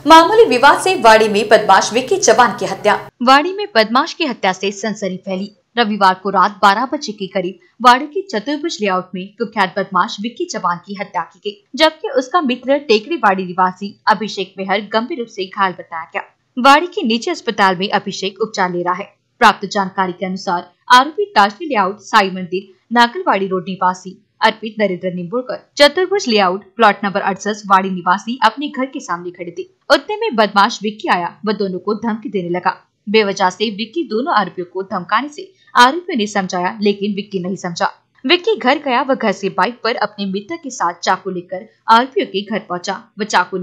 मामूली विवाद से वाड़ी में बदमाश विक्की चौहान की हत्या। वाड़ी में बदमाश की हत्या से सनसनी फैली। रविवार को रात 12 बजे के करीब वाड़ी के चतुर्भुज लेआउट में कुख्यात बदमाश विक्की चौहान की हत्या की गई, जबकि उसका मित्र टेकरी वाड़ी निवासी अभिषेक मेहर गंभीर रूप से घायल बताया गया। वाड़ी के निजी अस्पताल में अभिषेक उपचार ले रहा है। प्राप्त जानकारी के अनुसार आरोपी ताजली लेआउट, साई मंदिर, नागलवाड़ी रोड निवासी अर्पित नरेंद्र निम्बुरकर चतुर्भुज लेआउट प्लॉट नंबर 68 वाड़ी निवासी अपने घर के सामने खड़े थे। उतने में बदमाश विक्की आया व दोनों को धमकी देने लगा। बेवजह से विक्की दोनों आरोपियों को धमकाने से आरोपियों ने समझाया, लेकिन विक्की नहीं समझा। विक्की घर गया व घर से बाइक पर अपने मित्र के साथ चाकू लेकर आरोपियों के घर पहुंचा व चाकू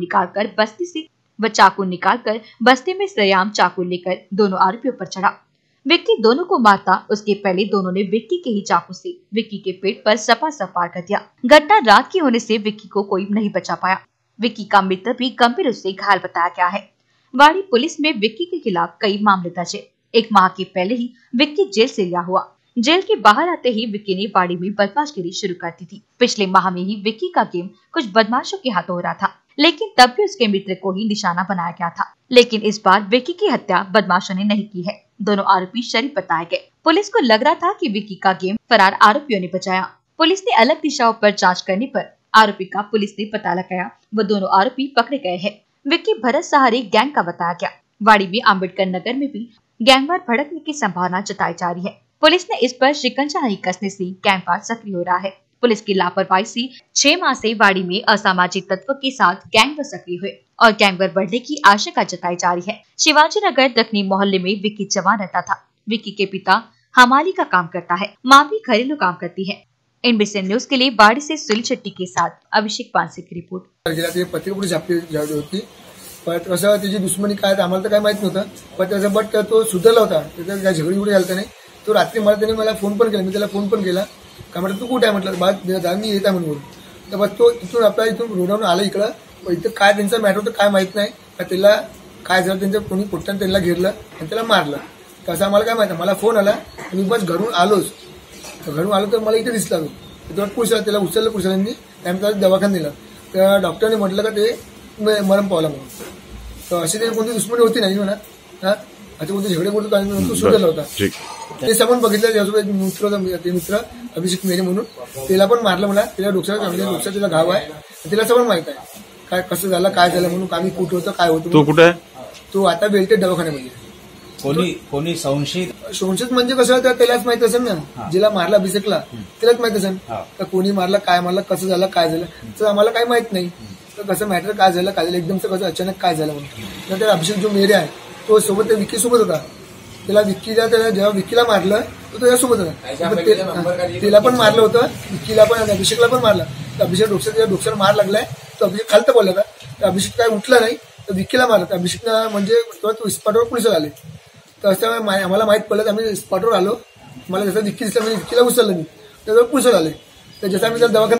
निकालकर बस्ती में सरेआम चाकू लेकर दोनों आरोपियों पर चढ़ा। विक्की दोनों को मारता, उसके पहले दोनों ने विक्की के ही चाकू से विक्की के पेट पर सपासप वार कर दिया। घटना रात की होने से विक्की को कोई नहीं बचा पाया। विक्की का मित्र भी गंभीर रूप से घायल बताया गया है। वाड़ी पुलिस में विक्की के खिलाफ कई मामले दर्ज है। 1 माह के पहले ही विक्की जेल से रिहा हुआ। जेल के बाहर आते ही विक्की ने वाड़ी में बदमाशगिरी शुरू कर दी थी। पिछले माह में ही विक्की का गेम कुछ बदमाशों के हाथों हो रहा था, लेकिन तब भी उसके मित्र को ही निशाना बनाया गया था। लेकिन इस बार विक्की की हत्या बदमाशों ने नहीं की है। दोनों आरोपी शरीफ बताए गए। पुलिस को लग रहा था कि विक्की का गेम फरार आरोपियों ने बचाया। पुलिस ने अलग दिशाओं पर जांच करने पर आरोपी का पुलिस ने पता लगाया व दोनों आरोपी पकड़े गए हैं। विक्की भरत सहारे गैंग का बताया गया। वाड़ी में अम्बेडकर नगर में भी गैंगवार भड़कने की संभावना जताई जा रही है। पुलिस ने इस पर शिकंजा नहीं कसने से गैंगवार सक्रिय हो रहा है। पुलिस की लापरवाही से 6 माह से वाड़ी में असामाजिक तत्व के साथ गैंगवार सक्रिय हुए और गैंगवार बढ़ने की आशंका जताई जा रही है। शिवाजी नगर दक्षिणी मोहल्ले में विक्की चौहान रहता था। विक्की के पिता हमाली का काम करता है, माँ भी घरेलू काम करती है। NBC न्यूज के लिए वाड़ी से सुनील शेट्टी के साथ अभिषेक पानसे की रिपोर्ट। पत्रिका झापली होती, पण कसं त्याची दुश्मनी काय आम्हाला तर काय माहित नव्हतं, पण त्याचा बट तो सुधरला होता, त्याचा काय झगडी उडी झालता नाही। तो रात्री त्याने मला फोन पण केला, मी त्याला फोन पण केला, काय म्हटलं तू कुठे आहे, म्हटलं बा मी येत आहे म्हणून। तर बस तो इथून रोडवरून आला इकडं, इथं काय त्यांचा मॅटर होतं काय माहित नाही, त्याला काय झालं, त्यांच्या कोणी पोट्टाने त्यांना घेरलं आणि त्याला मारलं। तसं आम्हाला काय माहिती, मला फोन आला आणि बस घरून आलोच। घरून आलो तर मला इथे दिसला तो पुरुषाला, त्याला उचललं पुरुषांनी, त्याला दवाखान्यात नेलं। त्या डॉक्टरने म्हटलं का ते मरण पावला म्हणून। तर अशी काही कोणती दुश्मनी होती नाही म्हणा, आता कोणते झगडे बोलतो तो सुधरला होता। ते समोर बघितलं, त्यासोबत मित्र अभिषेक मेहरे म्हणून, त्याला पण मारलं मला, त्याला डोक्यात त्याला घाव आहे, त्याला सगळं माहित आहे काय कसं झालं काय झालं म्हणून, आम्ही कुठं होतं काय होतं। तो कुठे आहे? तो आता बेलटे दवाखान्यामध्ये। कोणी संशयित म्हणजे कसं, त्यालाच माहित असेल ना, जिला मारला अभिषेकला त्यालाच माहित असेल तर कोणी मारला काय मारला कसं झालं काय झालं, तर आम्हाला काही माहित नाही। तर कसं मॅटर काय झालं एकदमच कसं अचानक काय झालं म्हणून। नंतर अभिषेक जो मेहरे आहे तो सोबत विक्की सोबत होता, त्याला जेव्हा विक्कीला मारलं तो त्याच्यासोबत होता, तिला पण मारलं होतं, विक्कीला पण अभिषेकला पण मारलं। तर अभिषेक डोक्याला मार लागलाय, तो अभिषेक खालतं पडला होता, तर अभिषेक काय उठला नाही, तर विक्कीला मारलं। तर अभिषेकला म्हणजे तो स्पॉटवर पोलिस आले, तर असं आम्हाला माहित पडलं, आम्ही स्पॉटवर आलो, मला जसं विक्की दिसला म्हणजे विक्कीला उचललं मी, त्याच्यावर पोलिस आले, तर जसं आम्ही त्याला दवाखान्यात